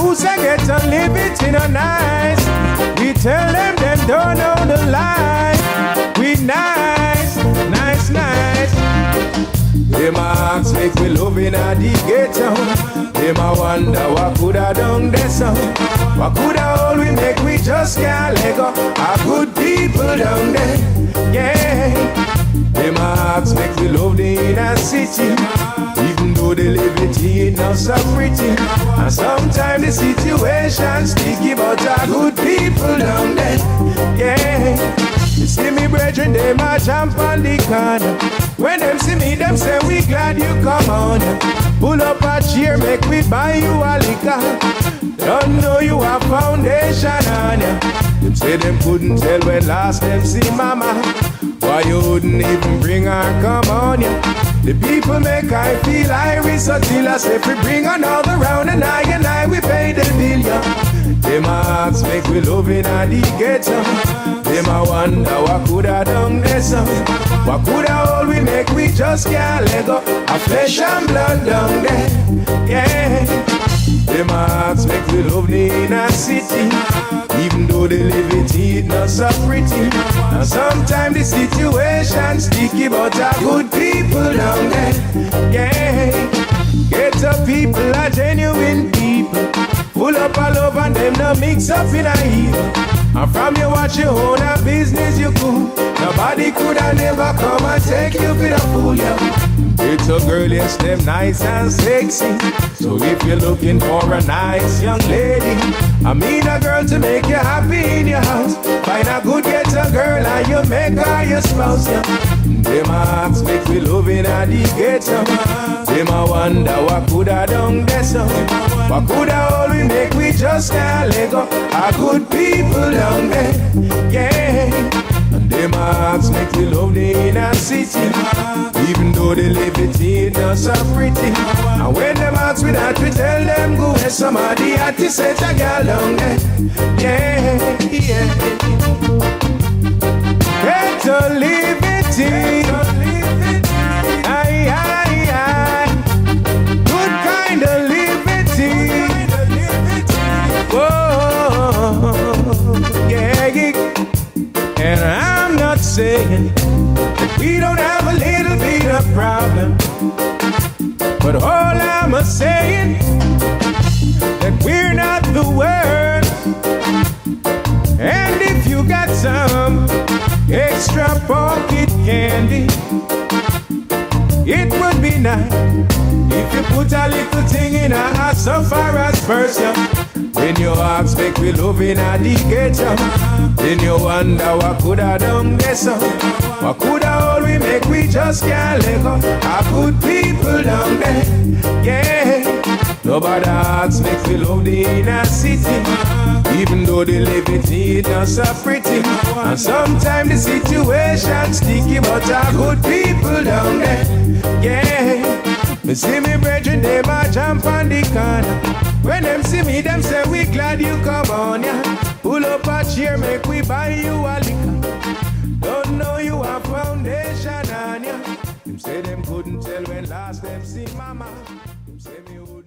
who say get to live it in a nice. We tell them don't know the life. We nice, nice, nice. Them ask make we love in a the ghetto. Them a wonder what coulda done this song. What coulda all we make we just can't let go. Our good people down there, yeah. Them ask make we love the inner city. Even though the liberty is not so pretty. And sometimes the situation sticky, but our good people down there, yeah. You see me brethren, they ma jump on the corner. When them see me, them say we glad you come on. Pull up a chair, make we buy you a liquor. Don't know you a foundation on ya. Them say them couldn't tell when last them see mama. Why you wouldn't even bring her, come on ya. The people make I feel Irish, so till I say if we bring another round and I we pay the bill ya. Them ask make we love in a the ghetto. Them a wonder what coulda done this. What coulda all we make we just can't let go. A flesh and blood down there, yeah. Them ask make we love the inner city. Even though the liberty is not so pretty. And sometimes the situation sticky, but our good people down there, yeah. Get up people are genuine people. Full up all love and them no mix up in a evil. And from you watch your own business you cool. Nobody could have never come and take you for a fool, yeah. It's a girl, yes, them nice and sexy. So if you're looking for a nice young lady, I mean a girl to make you happy in your house. Find a good ghetto girl and you make her your spouse, yeah. Them ask make we love in a the ghetto. Them a wonder what coulda done this. What coulda all we make we just can't let go. Our good people down there, yeah. And them ask make we love the inner city. Even though the liberty is not so pretty. And when them ask me that we tell them go where some of the artists set a girl down there, yeah, yeah. Better liberty. Aye, aye, aye. Good kind of liberty. Whoa, yeah, yeah. And I'm not saying that we don't have a little bit of problem, but all I'm saying that we're not the worst. And if you got some extra pocket candy, it would be nice if you put a little thing in a heart so far as first, yeah. When you ask make we love in a the ghetto, then you wonder what coulda done this. What coulda all we make we just can't let go. Our good people down there, yeah. Nobody asks make we love the inner city. Even though the liberty is not so pretty. And sometimes the situation sticky, but our good people down there, yeah. Me see me brethren, they ma jump on the corner. When them see me, them say we glad you come on, yeah. Pull up a chair, make we buy you a liquor. Don't know you a foundation on ya. Them say them couldn't tell when last them see mama. Them say me